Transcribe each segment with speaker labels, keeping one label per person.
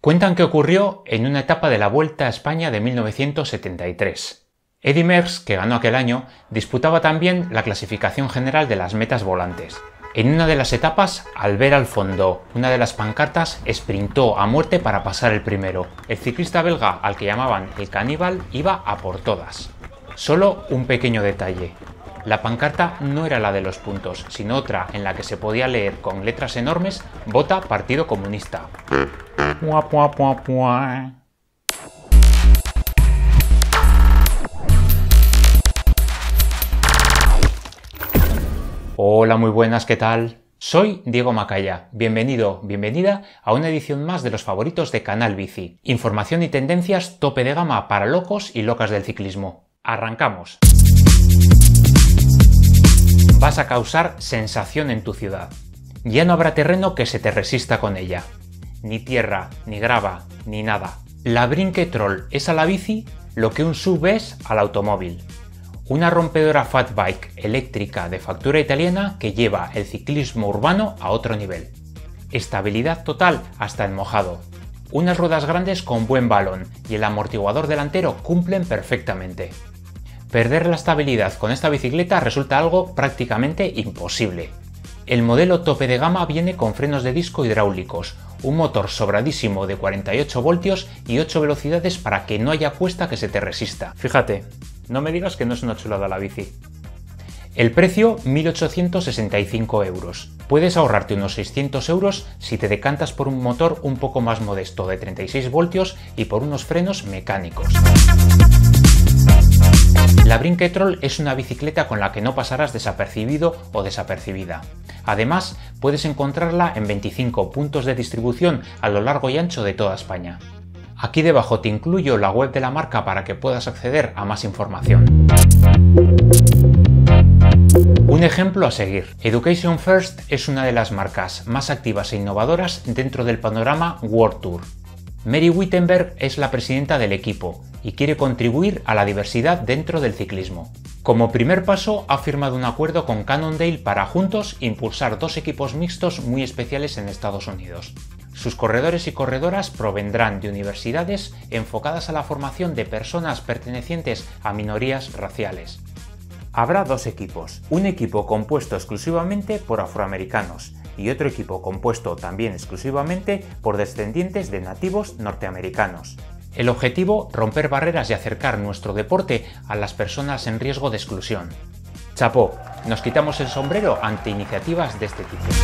Speaker 1: Cuentan que ocurrió en una etapa de la Vuelta a España de 1973. Eddy Merckx, que ganó aquel año, disputaba también la clasificación general de las metas volantes. En una de las etapas, al ver al fondo una de las pancartas, sprintó a muerte para pasar el primero. El ciclista belga, al que llamaban el caníbal, iba a por todas. Solo un pequeño detalle. La pancarta no era la de los puntos, sino otra en la que se podía leer con letras enormes: "Vota Partido Comunista". Pua, pua, pua, pua. Hola, muy buenas, ¿qué tal? Soy Diego Macaya. Bienvenida a una edición más de los favoritos de Canal Bici. Información y tendencias tope de gama para locos y locas del ciclismo. ¡Arrancamos! Vas a causar sensación en tu ciudad. Ya no habrá terreno que se te resista con ella. Ni tierra, ni grava, ni nada. La Brinquetrol es a la bici lo que un SUV es al automóvil. Una rompedora fat bike eléctrica de factura italiana que lleva el ciclismo urbano a otro nivel. Estabilidad total hasta en mojado. Unas ruedas grandes con buen balón y el amortiguador delantero cumplen perfectamente. Perder la estabilidad con esta bicicleta resulta algo prácticamente imposible. El modelo tope de gama viene con frenos de disco hidráulicos, un motor sobradísimo de 48 voltios y 8 velocidades para que no haya cuesta que se te resista. Fíjate, no me digas que no es una chulada la bici. El precio, 1.865 euros. Puedes ahorrarte unos 600 euros si te decantas por un motor un poco más modesto de 36 voltios y por unos frenos mecánicos. La Brinquetrol es una bicicleta con la que no pasarás desapercibido o desapercibida. Además, puedes encontrarla en 25 puntos de distribución a lo largo y ancho de toda España. Aquí debajo te incluyo la web de la marca para que puedas acceder a más información. Un ejemplo a seguir. Education First es una de las marcas más activas e innovadoras dentro del panorama World Tour. Mary Wittenberg es la presidenta del equipo y quiere contribuir a la diversidad dentro del ciclismo. Como primer paso, ha firmado un acuerdo con Cannondale para juntos impulsar dos equipos mixtos muy especiales en Estados Unidos. Sus corredores y corredoras provendrán de universidades enfocadas a la formación de personas pertenecientes a minorías raciales. Habrá dos equipos, un equipo compuesto exclusivamente por afroamericanos y otro equipo compuesto también exclusivamente por descendientes de nativos norteamericanos. El objetivo, romper barreras y acercar nuestro deporte a las personas en riesgo de exclusión. Chapó, nos quitamos el sombrero ante iniciativas de este tipo.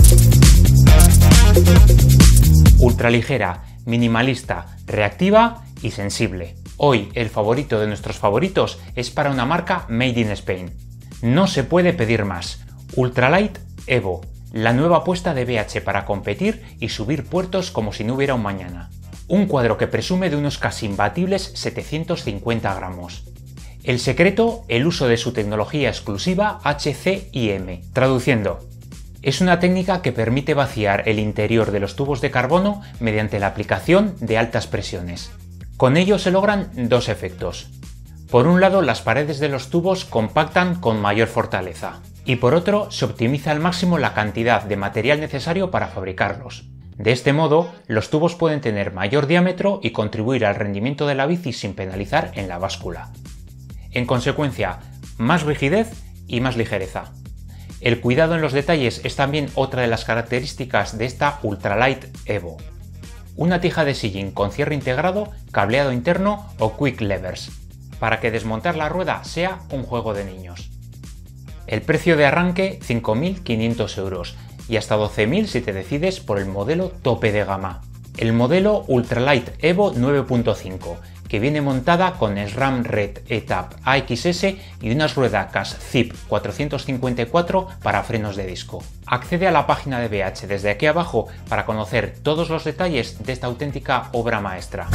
Speaker 1: Ultraligera, minimalista, reactiva y sensible. Hoy el favorito de nuestros favoritos es para una marca Made in Spain. No se puede pedir más. Ultralight Evo, la nueva apuesta de BH para competir y subir puertos como si no hubiera un mañana. Un cuadro que presume de unos casi imbatibles 750 gramos. El secreto, el uso de su tecnología exclusiva HCIM. Traduciendo, es una técnica que permite vaciar el interior de los tubos de carbono mediante la aplicación de altas presiones. Con ello se logran dos efectos. Por un lado, las paredes de los tubos compactan con mayor fortaleza, y por otro, se optimiza al máximo la cantidad de material necesario para fabricarlos. De este modo, los tubos pueden tener mayor diámetro y contribuir al rendimiento de la bici sin penalizar en la báscula. En consecuencia, más rigidez y más ligereza. El cuidado en los detalles es también otra de las características de esta Ultralight Evo. Una tija de sillín con cierre integrado, cableado interno o quick levers, para que desmontar la rueda sea un juego de niños. El precio de arranque, 5.500 euros y hasta 12.000 si te decides por el modelo tope de gama. El modelo Ultralight Evo 9.5, que viene montada con SRAM Red ETAP AXS y unas ruedacas ZIP 454 para frenos de disco. Accede a la página de BH desde aquí abajo para conocer todos los detalles de esta auténtica obra maestra.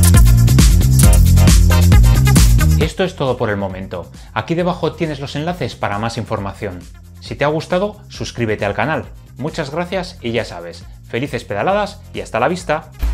Speaker 1: Esto es todo por el momento. Aquí debajo tienes los enlaces para más información. Si te ha gustado, suscríbete al canal. Muchas gracias y ya sabes, felices pedaladas y hasta la vista.